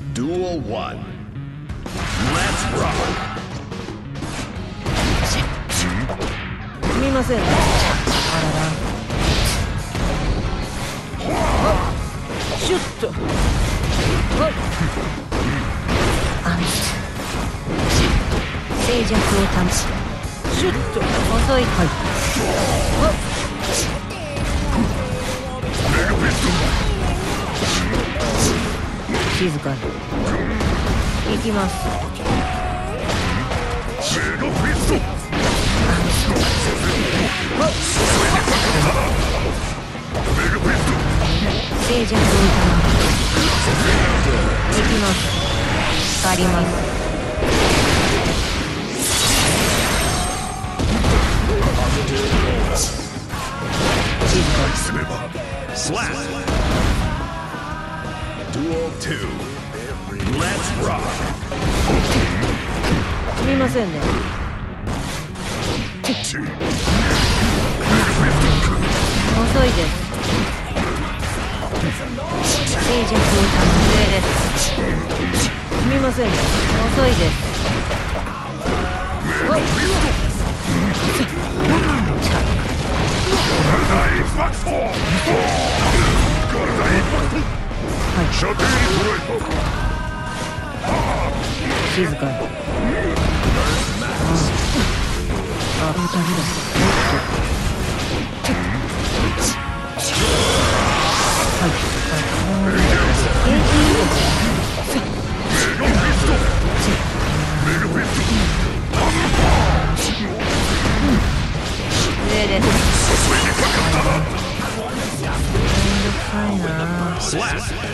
Duel 1. Let's rock. すみません。あらら。シュッと。静寂を保ち。シュッと。遅い。はい。静かに行きます。静寂を保ち。行きます。借ります。静かにすれば。 Slap. Duel 2. Let's rock. すみませんね。遅いです。静寂を保つです。すみませんね。遅いです。静かに。あ、ダメだ。はい。上です。 Slap.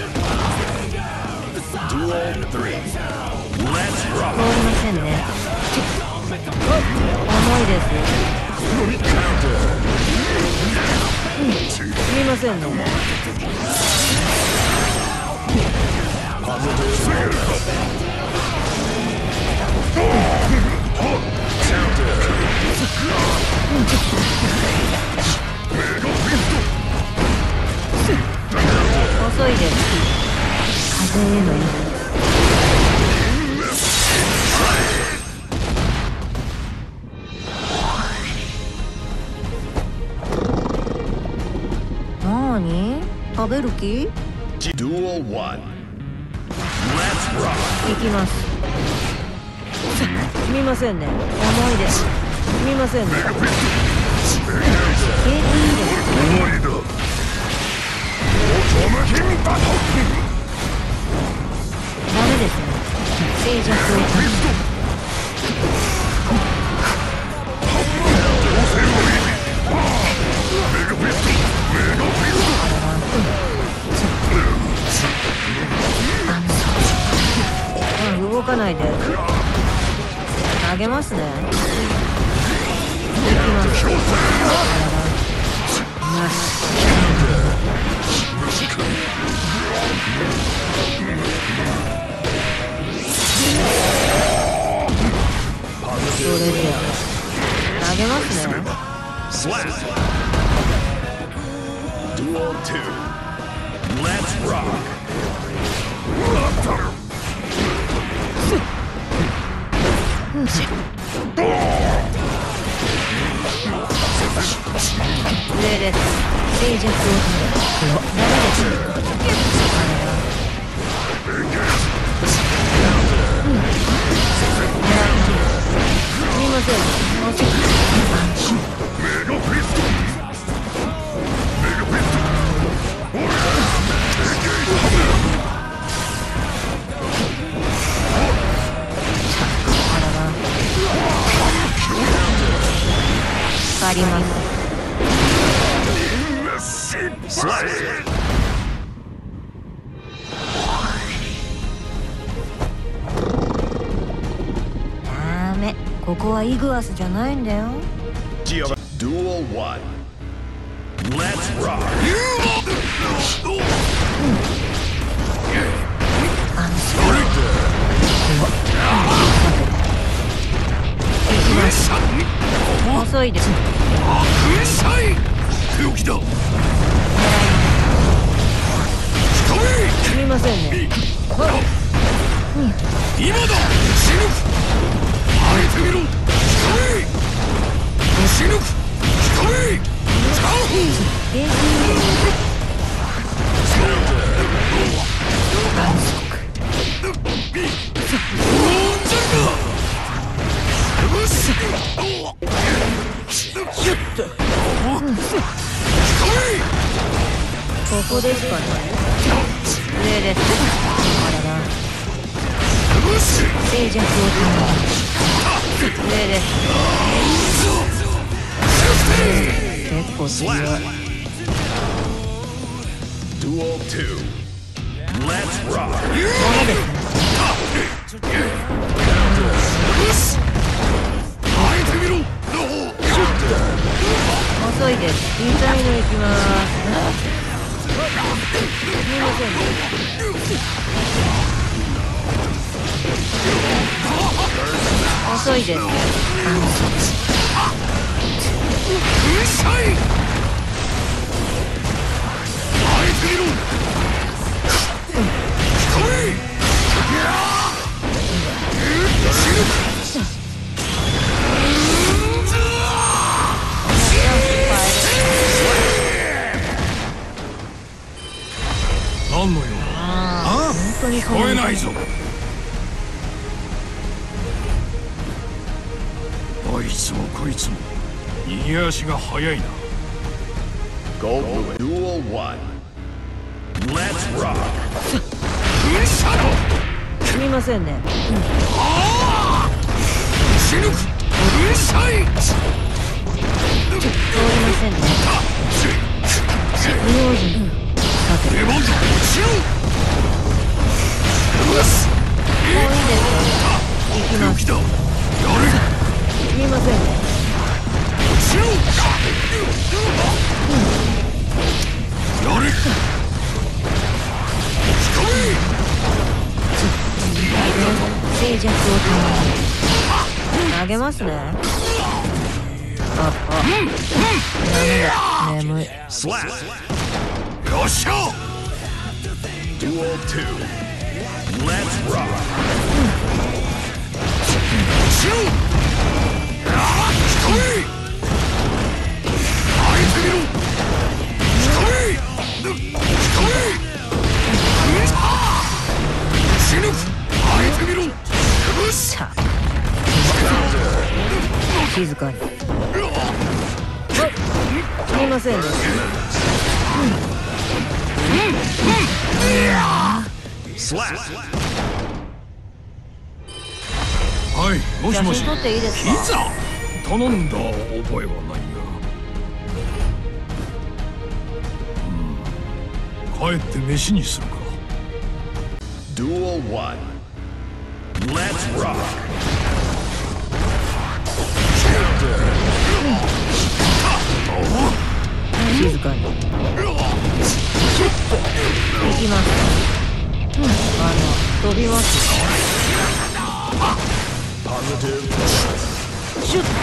Duel 3. Let's 通 rock. りませんね。重いです。すみませんね。遅いです。風への意味。なーに？食べる気？ Duel 1. Let's rock. 行きます。すみませんね。重いです。すみませんね。いいです。ダメですね。静寂を保つ。動かないで。投げますね。行きます。それで投げますね。 Slap. Duel 2. Let's rock. 上です。静寂を保つ。ダメです。すみません。借ります。ダメ。ここはイグアスじゃないんだよ。 Duel 1. Let's rock. 遅いです。すみませんね。 今だ。死ぬ。あえてみろ。死ぬ。聞こえ。 ここですかね。上です。あらら。静寂を保つ。上です。結構強い。 Duel 2. Let's rock. 遅いです。痛いの行きます。すみませんね。遅いです。 何のよ。 本当に聞こえないぞ。どいつもこいつも逃げ足が速いな。 Go blue. Duel 1. Let's rock. すみませんね。 死ぬ。うるさい。 通りませんね。不用心。さて。 レモンだ。死ぬ。 もういいですか。行きます。 やれ。 すみませんね。 死ぬ。やれ。 静寂を投げますね。ダメだ。眠い。 Slap. よっしゃ。 Duel 2. Let's rock. 死ぬ。聞こえ。あえてみろ。聞こえ。聞こえ。死ぬ。あえてみろ。よっしゃ。 静かに。すみませんね。 Slap. はい、もしもし。 写真撮っていいですか。 ピザ。頼んだ覚えはないが。帰って飯にするか。 Duel 1. Let's rock. 静かに。行きます。飛びます。 Positive. シュッと。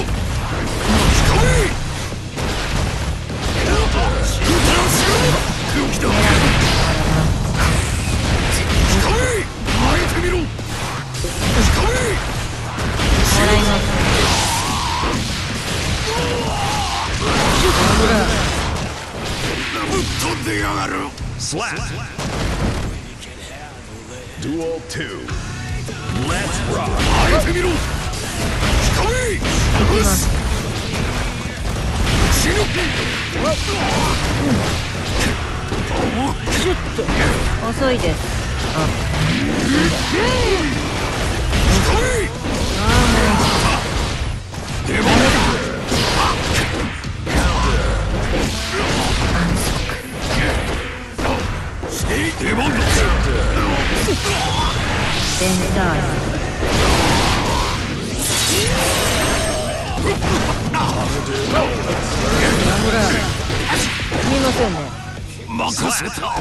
Slap. Duel 2. Let's rock. 遅いです。センターすみませんね。 任せた。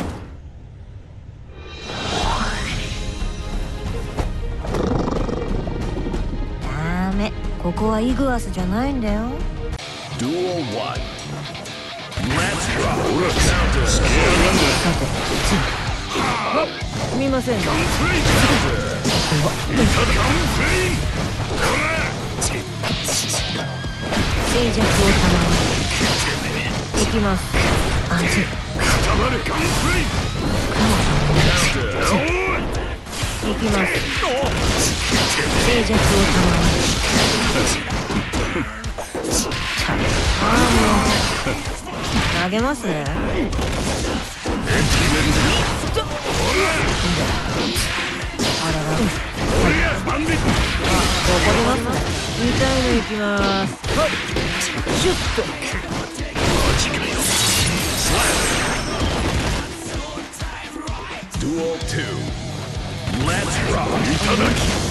ダメ。ここはイグアスじゃないんだよ。 Duel 1. Let's rock. さて、すみませんね。 静寂を賜り、いきます。安心。いきます。静寂を賜り。ああ、もう投げますね。あらら、残りますね。痛いのいきます。シュッと。 Duel 2 Let's rock いただき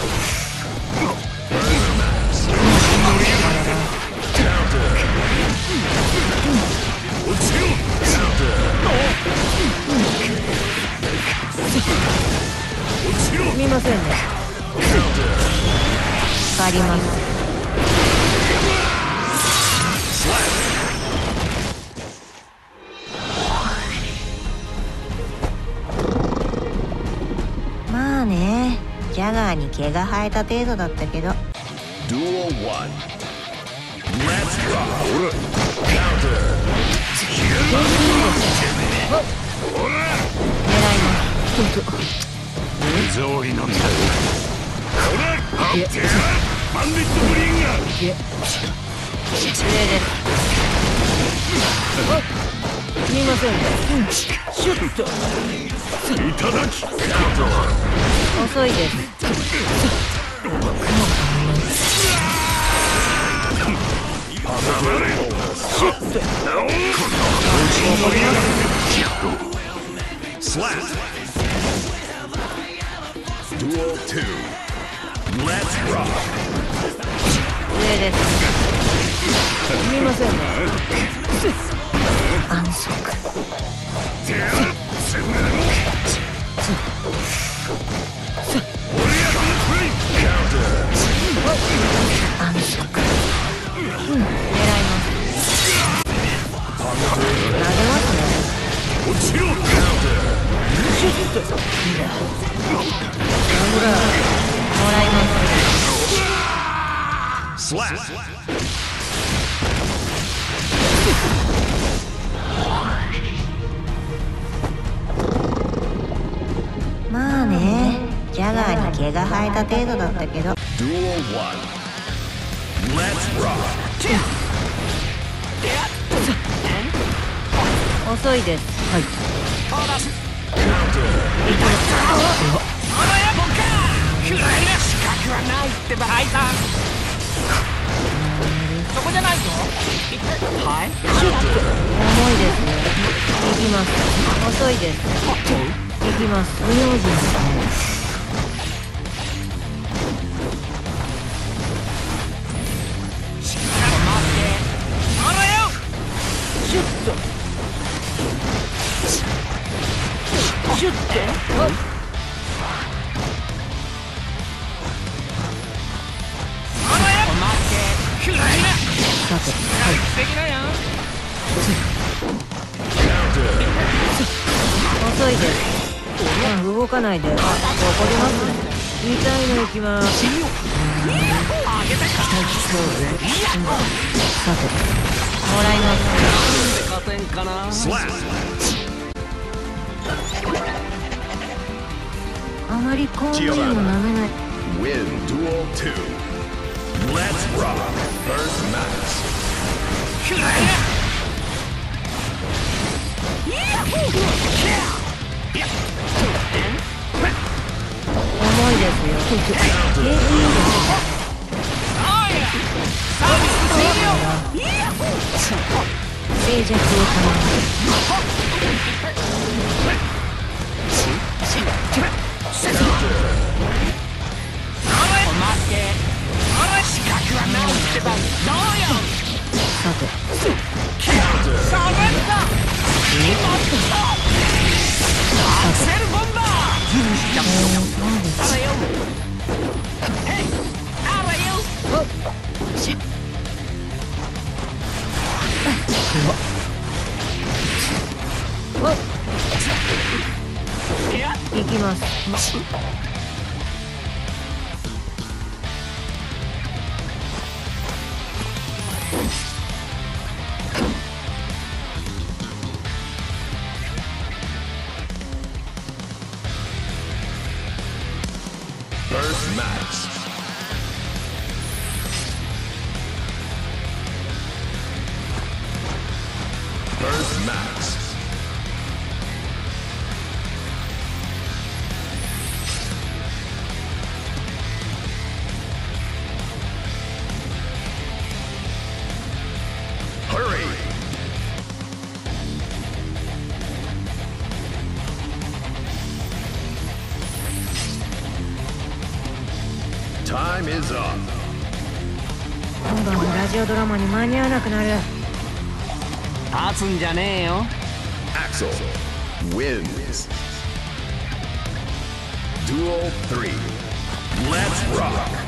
すみませんね。借ります。まあね、ジャガーに毛が生えた程度だったけど。 Duel 1 Let's rock ほらカウンター狙います。 手触りなんだよ。ほら待ってバンディットグリーンが失礼です。すみませんね。シュッと。 いただき遅いです。シュッと。 スラッDuel 2 Let's rock 上です。すみませんね。安息。安息。狙います。投げますね。 落ちろシュッと。ほら、もらいます。 Slap まあね、ジャガーに毛が生えた程度だったけど。 Duel 1 Let's rock 遅いです。はい。 資格はないってばあいさんそこじゃないぞはいシュッと。重いですね。行きます。遅いです。行きます。不用心ですね。 しっかり待ってあらよシュッと。シュッと。さて、はい。遅いです。動かないで。怒りますね。痛いのいきます。さて、もらいます。あまり公務員も舐めない。 Win Duel 2 Let's rock First match 重いですよ。景気いいですね。静寂を保資格はないってばどうよさて、 それだアクセルボンバーあらよあらよ行きます。 First match. First match. Hurry! Time is up. 今晩のラジオドラマに間に合わなくなる。 立つんじゃねえよ。 Axel wins. Duel 3. Let's rock.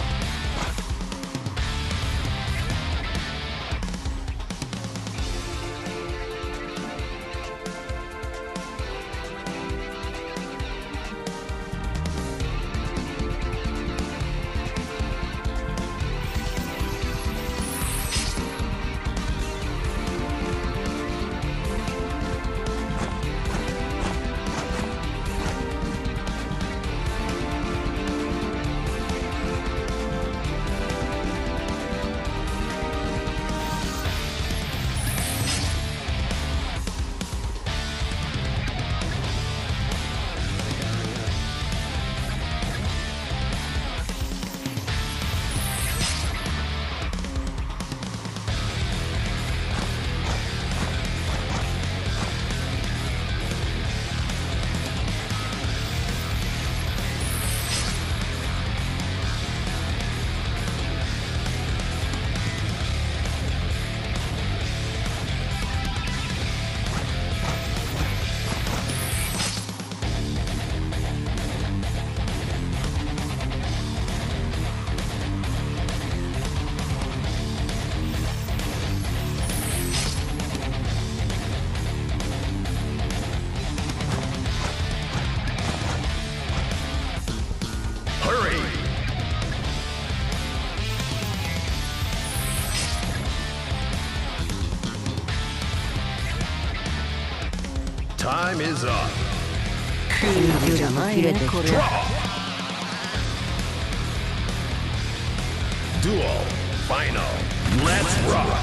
Time is up. 空気じゃないねこれ。 Draw. Duel final. Let's rock.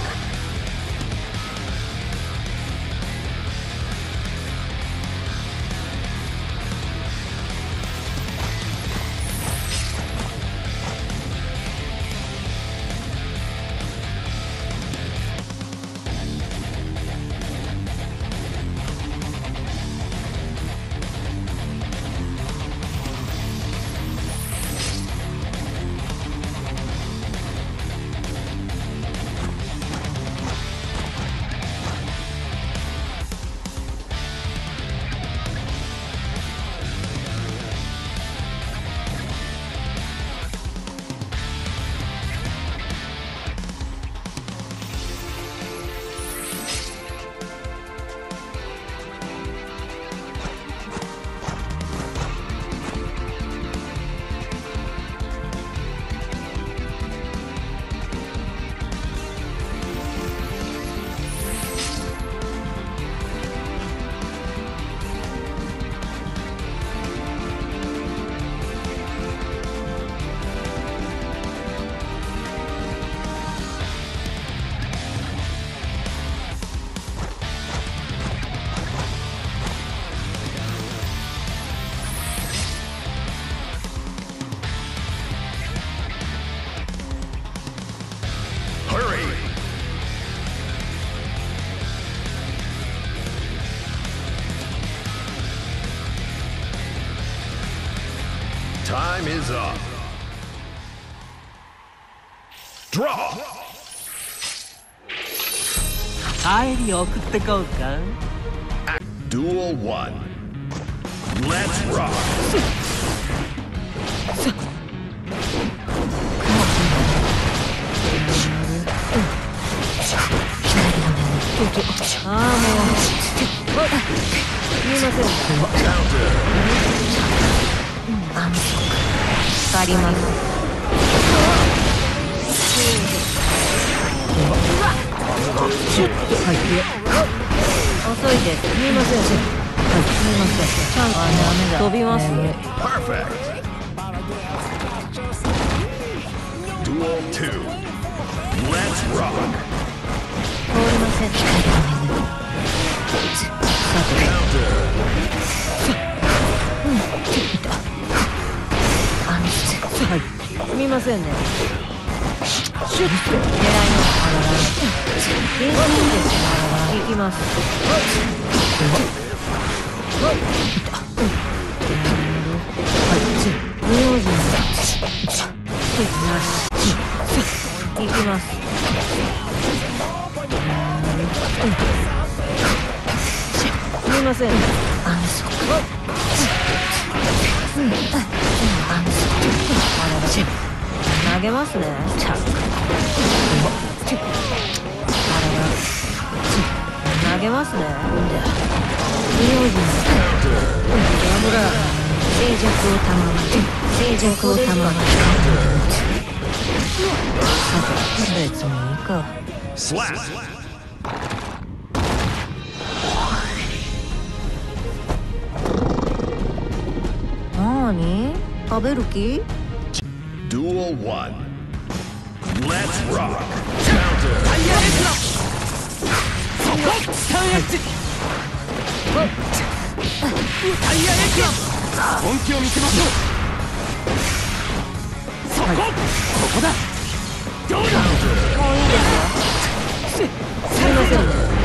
Time is up. Draw. 帰り送ってこうか。 Duel 1. Let's rock. ああもうすみません。 わかります。遅いです。すみません。すみません。ちゃんと飛びます。 Perfect. Duel 2. Let's rock. 通りません。さて。はい。すみませんね。シュッと狙いのあらら。いいですね。行きます。無用心だ。行きます。すみません。投げますね。投げますね。無用心だ。静寂をたまわ静寂をたまわさて別にいいか。 Slap. なーに食べる気 Duel 1. Let's rock. タイヤレッドそこスタンエッジタイヤレッド本気を見せましょうそこ、ここだどうだもういいですよ。すみません。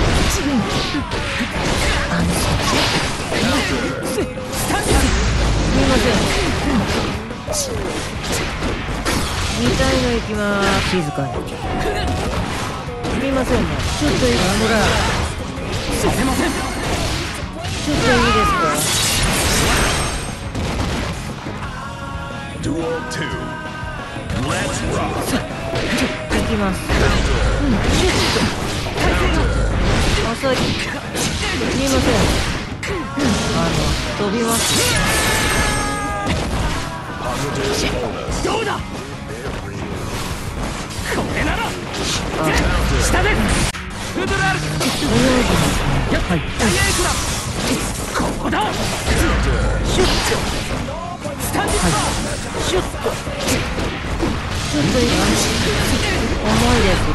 スタンディングすみません。2回の行きまーす。静かに。すみませんね。ちょっといいさせませんちょっといいですか。 Duel 2. Let's rock. 行きます。遅い。すみません。飛びます。 どうだこれなら下でフードラールはいタイヤエクラここだシュッスタンディッパーシュッとちょっといい重いです。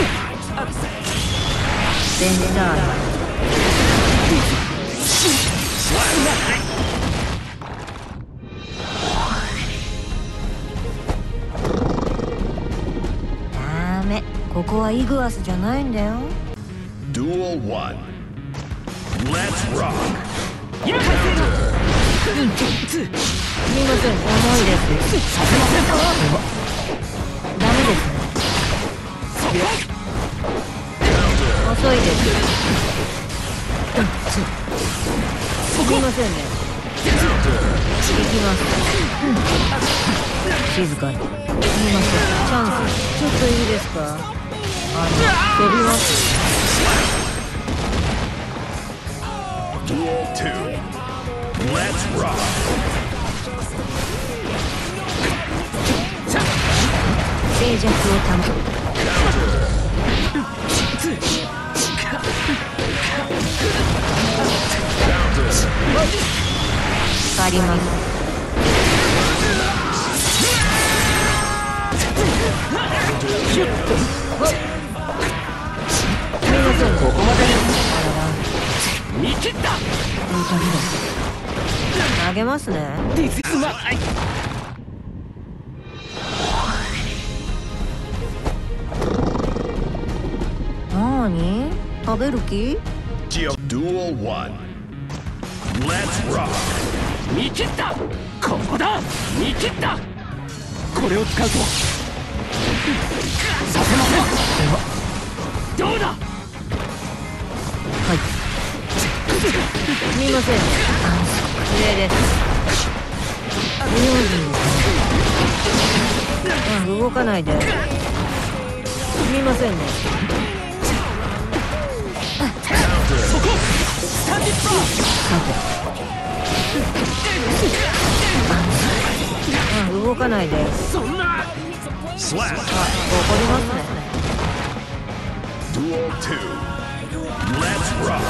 センターダメ。ここはイグアスじゃないんだよ。 Duel 1. Let's rock. 今からすみません。重いです。 させませんダメですね。遅いです。すみませんね。行きます。静かに。すみません。チャンス。ちょっといいですか。飛びます。 Duel 2. Let's rock. 静寂を保つ。借ります。シュッと。すみません。ここまで。 見切った投げますね。 ディスイズマイなーに食べる気 Duel 1. Let's rock. 見切ったここだ見切ったこれを使うとさせませんどうだはい。すみません。上です。無用心ですね。動かないで。すみませんね。 そこスタンディッパーさて。動かないで。 そんな Slap. 怒りますね。 Duel 2. Let's rock.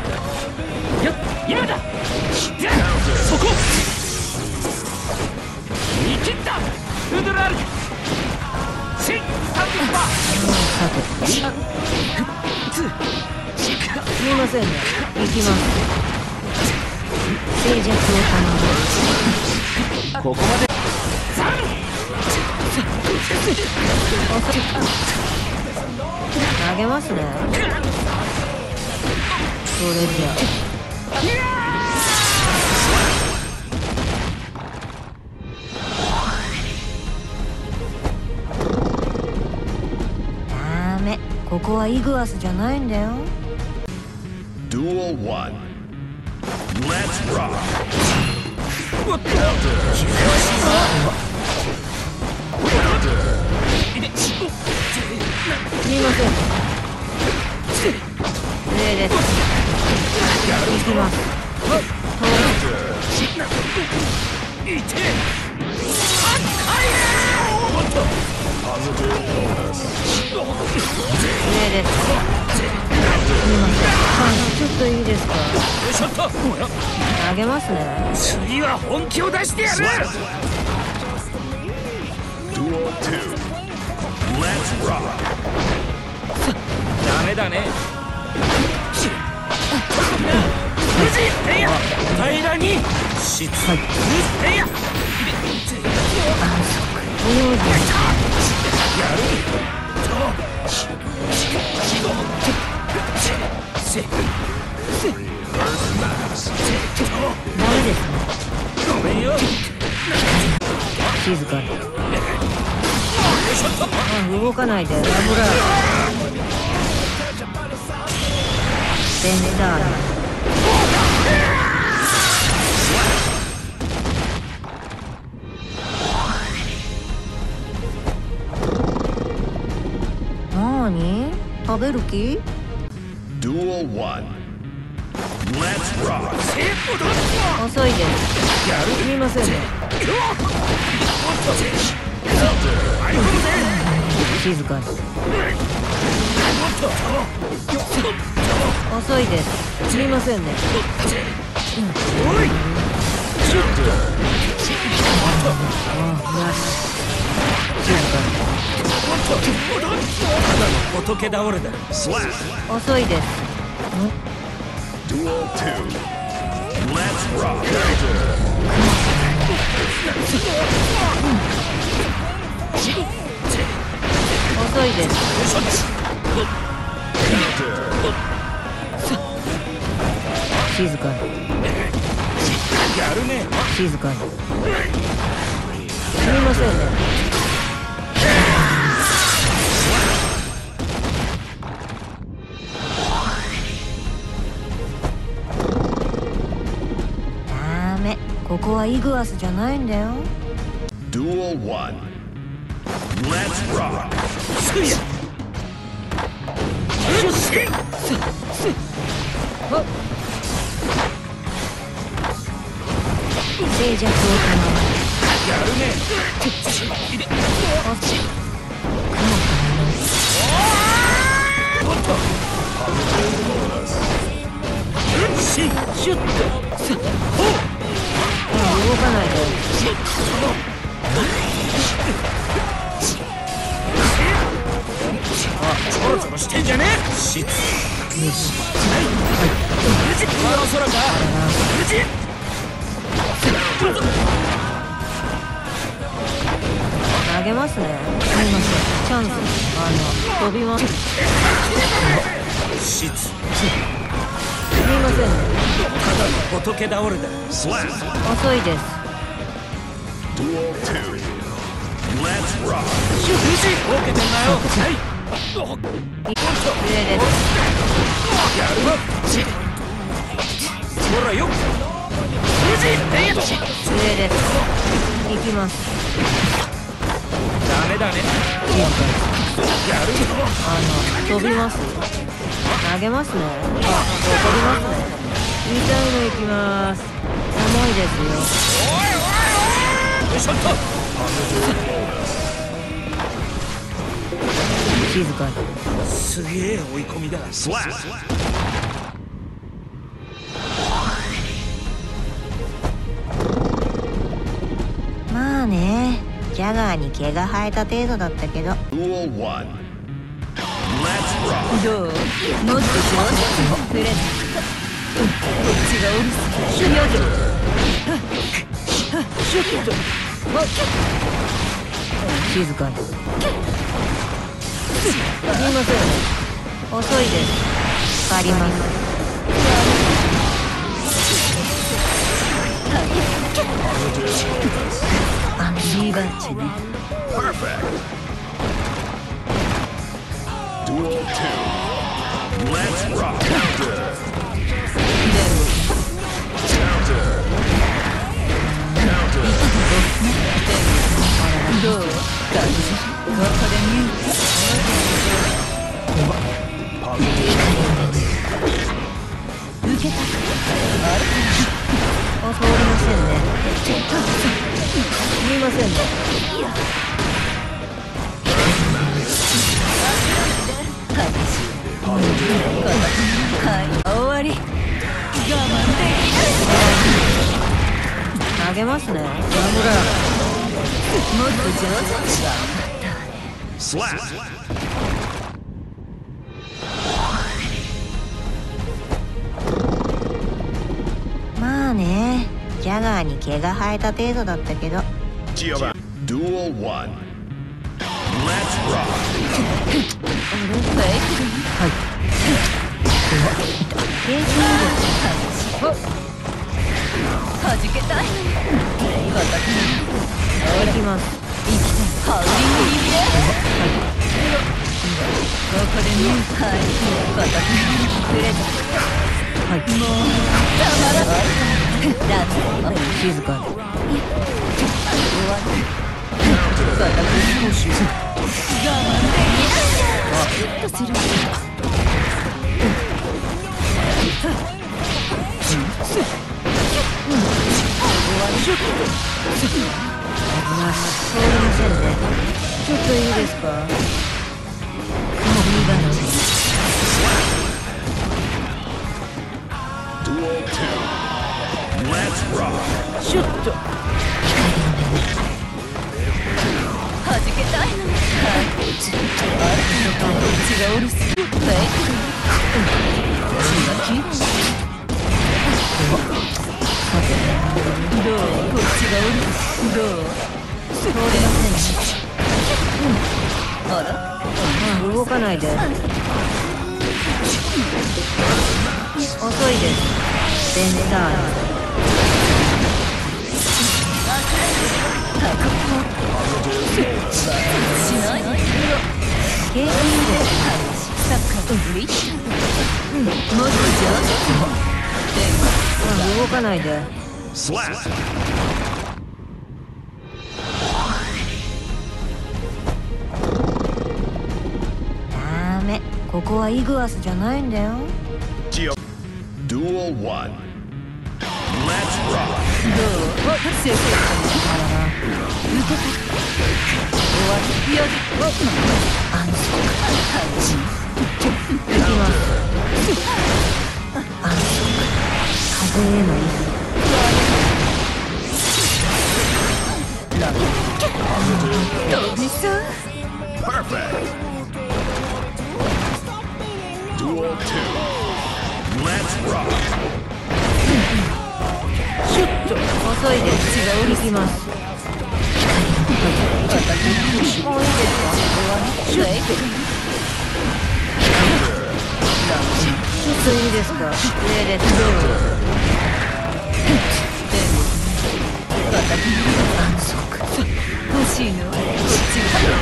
今だそこ見切ったフードラールせんね。行きます。静寂を頼む。 ここまで。 投げますね。それじゃダメ、ここはイグアスじゃないんだよ。 Duel 1. Let's rock. すみません。礼です。行きます。礼です。すみません。ちょっといいですか。投げますね。 次は本気を出してやる。 Duel 2. Let's rock. ダメだね。平らにしつい。 お用心。ダメですね。静かに。動かないで。ラブラー。センターだ。なーに？食べる気？ Duel 1. Let's rock. 遅いです。すみませんね。静かに。遅いです。すみませんね。 おい。 よし。静かに。 ただの仏倒れだ。 Slap. 遅いです。 Duel 2. Let's rock. 遅いです。静かに。 やるね。 静かに。すみませんね。ダメ、ここはイグアスじゃないんだよ。 Duel 1. Let's rock. 静寂を頼む。 やるね。シュッと。 動かないで。 ちょろちょろしてんじゃねえ。しつ。よし。はい。空の空か。 投げますね。すみません。チャンス。飛びます。 しつ。 すみませんね。 ただの仏倒れだ。 Slap. 遅いです。 Duel 2. Let's rock. 受けてんなよ。はい。 上です。 やるわ。ほらよ。 上です。行きます。 ダメだね。やるよ。 飛びます。投げますね。怒りますね。痛いの行きます。重いですよ。 よいしょっと。 静かに。 すげえ追い込みだ。 Slap. まあね、ジャガーに毛が生えた程度だったけど。 Duel 1. Let's rock. どう？もっと上手。くれ。 ちがおるすぎる。 シュッと静かに。すいません、遅いです。借ります。 リバッチね。 Perfect. Duel 2. Let's rock. Counter. Counter. どう感じ？ここでミュート。受けた。あれ？ 通りませんね。すみませんね。 はい、終わり。我慢で投げますね。 きない。もっと上手に頑張ったわね。 Slap. まあね、ジャガーに毛が生えた程度だったけど。 Duel 1. Let's rock. はい。経験です。 はじけたいのに。 行きます。 ハウリング入りで。ここでミュート。はい、くれた。 はい。 もうたまらない。ラン静かに。 終わり。我慢できない。ずっとする。 通りませんね。ちょっといいですか。 Duel 2. Let's rock. シュッと。 はじけたいの。はい。あれこっちがおるすぎる。フェイク。どう？こっちがおる。どう？ 通りませんね。 あら？ 動かないで。遅いです。ベンタール。 しない？ 経験です。 サッカーリッチ。もっと上手。 動かないで。 Slap. ダメ。ここはイグアスじゃないんだよ。 Duel 1. Let's rock. どう？正解。受けた。終わり。よし。 安息。 はい。 行きます。安息。風への意志。 飛びそう。 Perfect. Duel 2. Let's rock. シュッと。遅いです。行きます。もういいですか。シュッと。ちょっといいですか。上です。安息。 欲しいの。こっち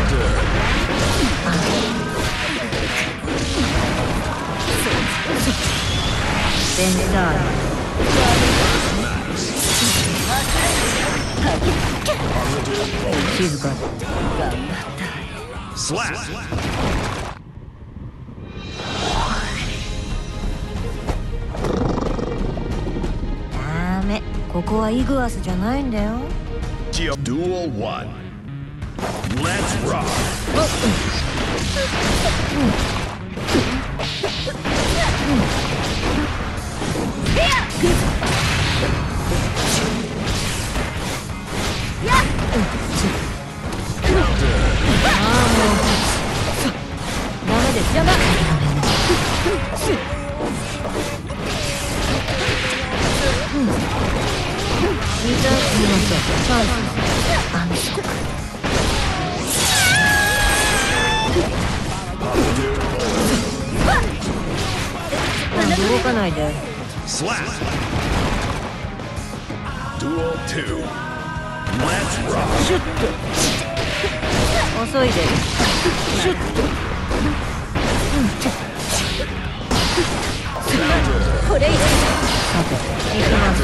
ベンタール。静かに。 頑張った。 Slap. ダメ。ここはイグアスじゃないんだよ。 Duel 1. Let's rock. ダメです。やば。 せん。チャンス。安息。動かないで。 Slap. Duel 2. Let's rock. シュッと遅いで。シュッとこれ以上さて行きます。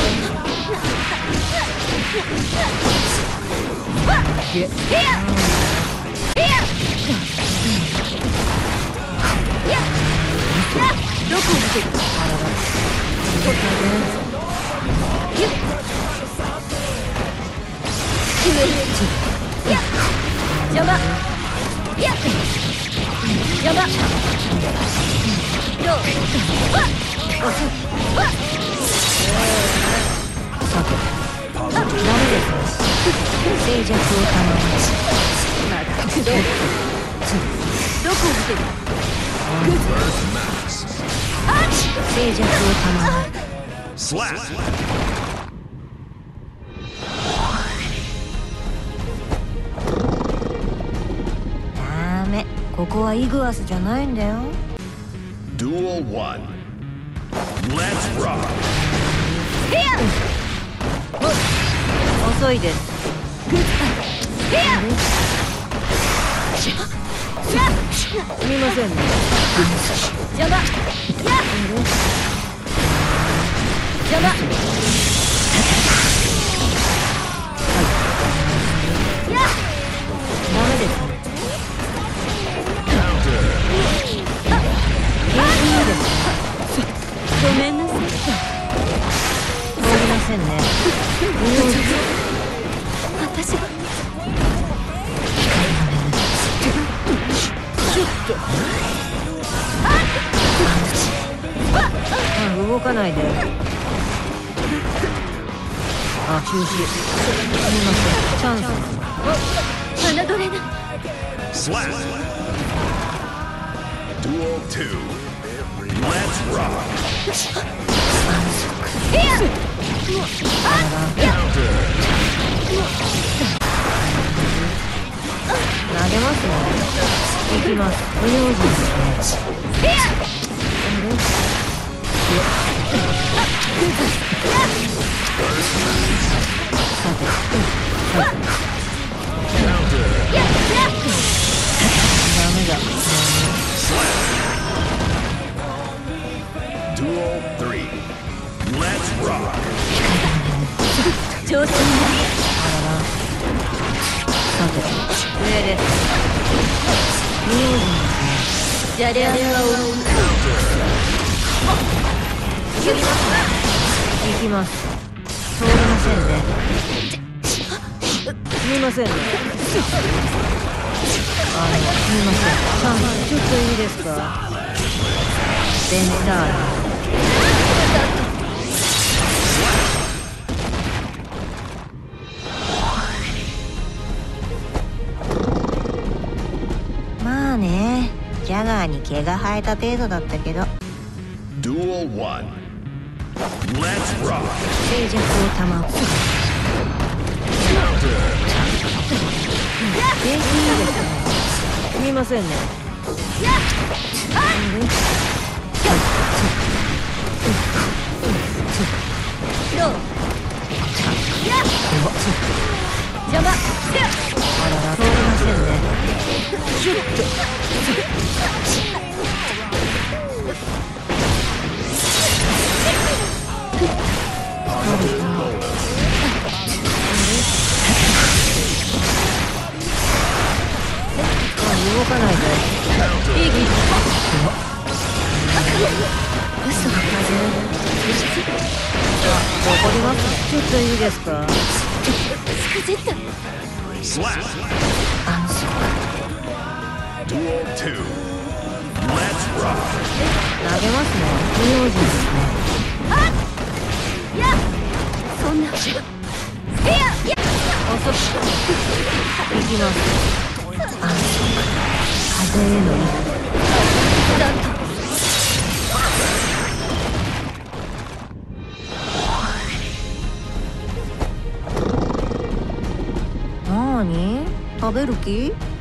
どこを見てる？邪魔。邪魔。どう？さて、ダメです。静寂を保つ。どこを見てる？静寂を保つ。 Slap. ダメ。ここはイグアスじゃないんだよ。 Duel 1. Let's rock. 遅いです。すみませんね。邪魔。邪魔。ダメですね。ごめんなさい。通りませんね。私がシュッと動かないで。あ、中止。すみません。チャンス。侮れない。 Slap. Duel 2. Let's rock. 投げますね。行きます。不用心ですね。さて、ダメだ。 Duel 3. Let's rock. 調子に乗り。さて、上です。不用心ですね。じゃれあれは行きます。通りませんね。すみませんね。すみません。チャンス、ちょっといいですか？ベンターラ。まあね、ジャガーに毛が生えた程度だったけど。 Duel 1. Let's rock. 静寂を保つ。元気いいですね。すみませんね。どう？邪魔。あらら、通りませんね。シュッと。動かないで。いい気。嘘が怒りますね。ちょっといいですか？ Slap. 安息。 Duel 2. Let's rock. 投げますね。不用心ですね。そんな。遅く。行きます。安息。風への糸。なんと。 食べる気？